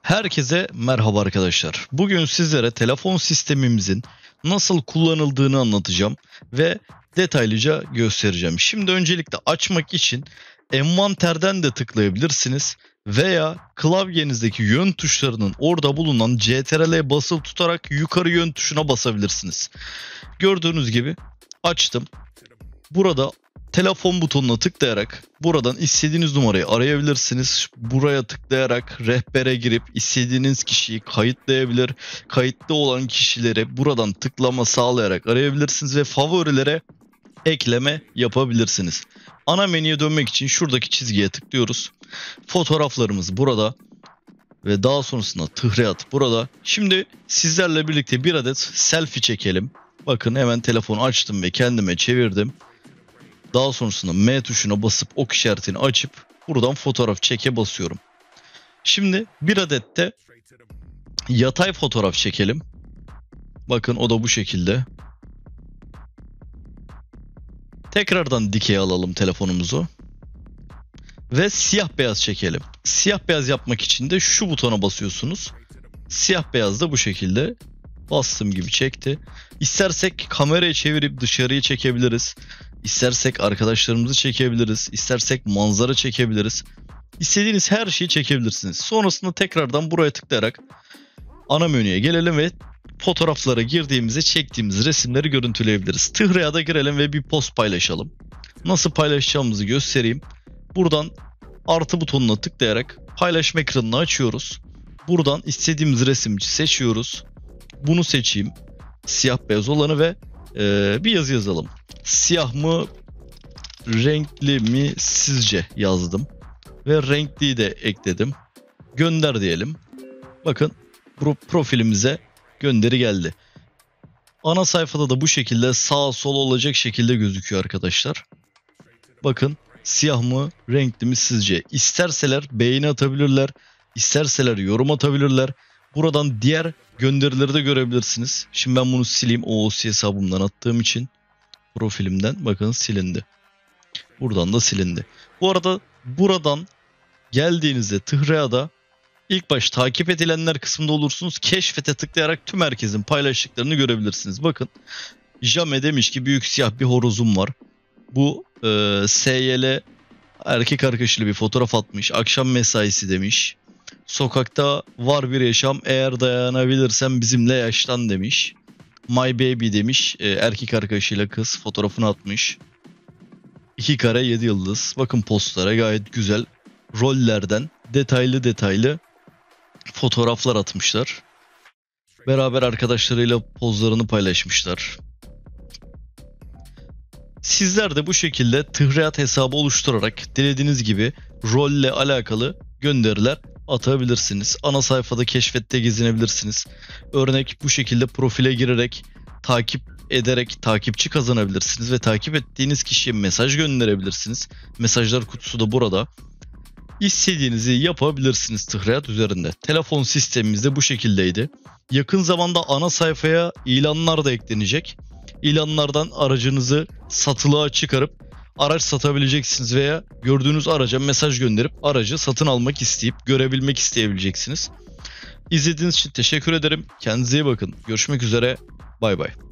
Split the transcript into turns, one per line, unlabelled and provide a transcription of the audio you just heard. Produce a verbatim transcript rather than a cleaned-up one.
Herkese merhaba arkadaşlar. Bugün sizlere telefon sistemimizin nasıl kullanıldığını anlatacağım ve detaylıca göstereceğim. Şimdi öncelikle açmak için envanterden de tıklayabilirsiniz veya klavyenizdeki yön tuşlarının orada bulunan C T R L'ye basılı tutarak yukarı yön tuşuna basabilirsiniz. Gördüğünüz gibi açtım. Burada telefon butonuna tıklayarak buradan istediğiniz numarayı arayabilirsiniz. Buraya tıklayarak rehbere girip istediğiniz kişiyi kayıtlayabilir. Kayıtlı olan kişileri buradan tıklama sağlayarak arayabilirsiniz ve favorilere ekleme yapabilirsiniz. Ana menüye dönmek için şuradaki çizgiye tıklıyoruz. Fotoğraflarımız burada ve daha sonrasında tıhriat burada. Şimdi sizlerle birlikte bir adet selfie çekelim. Bakın hemen telefonu açtım ve kendime çevirdim. Daha sonrasında M tuşuna basıp ok işaretini açıp buradan fotoğraf çeke basıyorum. Şimdi bir adet de yatay fotoğraf çekelim. Bakın o da bu şekilde. Tekrardan dikey alalım telefonumuzu. Ve siyah beyaz çekelim. Siyah beyaz yapmak için de şu butona basıyorsunuz. Siyah beyaz da bu şekilde. Bastığım gibi çekti. İstersek kamerayı çevirip dışarıya çekebiliriz. İstersek arkadaşlarımızı çekebiliriz. İstersek manzara çekebiliriz. İstediğiniz her şeyi çekebilirsiniz. Sonrasında tekrardan buraya tıklayarak ana menüye gelelim ve fotoğraflara girdiğimizde çektiğimiz resimleri görüntüleyebiliriz. Tıhriya'da girelim ve bir post paylaşalım. Nasıl paylaşacağımızı göstereyim. Buradan artı butonuna tıklayarak paylaşma ekranını açıyoruz. Buradan istediğimiz resmi seçiyoruz. Bunu seçeyim. Siyah beyaz olanı ve e, bir yazı yazalım. Siyah mı, renkli mi sizce yazdım. Ve renkliyi de ekledim. Gönder diyelim. Bakın profilimize gönderi geldi. Ana sayfada da bu şekilde sağ sol olacak şekilde gözüküyor arkadaşlar. Bakın siyah mı, renkli mi sizce? İsterseler beğeni atabilirler. İsterseler yorum atabilirler. Buradan diğer gönderileri de görebilirsiniz. Şimdi ben bunu sileyim. O O C hesabımdan attığım için. Profilimden bakın silindi. Buradan da silindi. Bu arada buradan geldiğinizde Tıhriya'da ilk baş takip edilenler kısmında olursunuz. Keşfete tıklayarak tüm herkesin paylaştıklarını görebilirsiniz. Bakın Jame demiş ki büyük siyah bir horozum var. Bu e, S Y L erkek arkadaşıyla bir fotoğraf atmış. Akşam mesaisi demiş. Sokakta var bir yaşam, eğer dayanabilirsen bizimle yaşlan demiş. My baby demiş, e, erkek arkadaşıyla kız fotoğrafını atmış. iki kare yedi yıldız. Bakın postlara gayet güzel rollerden detaylı detaylı fotoğraflar atmışlar. Beraber arkadaşlarıyla pozlarını paylaşmışlar. Sizler de bu şekilde Tıhriyat hesabı oluşturarak dilediğiniz gibi rolle alakalı gönderiler atabilirsiniz. Ana sayfada keşfette gezinebilirsiniz. Örnek bu şekilde profile girerek takip ederek takipçi kazanabilirsiniz ve takip ettiğiniz kişiye mesaj gönderebilirsiniz. Mesajlar kutusu da burada. İstediğinizi yapabilirsiniz Tıhriyat üzerinde. Telefon sistemimiz de bu şekildeydi. Yakın zamanda ana sayfaya ilanlar da eklenecek. İlanlardan aracınızı satılığa çıkarıp araç satabileceksiniz veya gördüğünüz araca mesaj gönderip aracı satın almak isteyip görebilmek isteyebileceksiniz. İzlediğiniz için teşekkür ederim. Kendinize iyi bakın. Görüşmek üzere. Bay bay.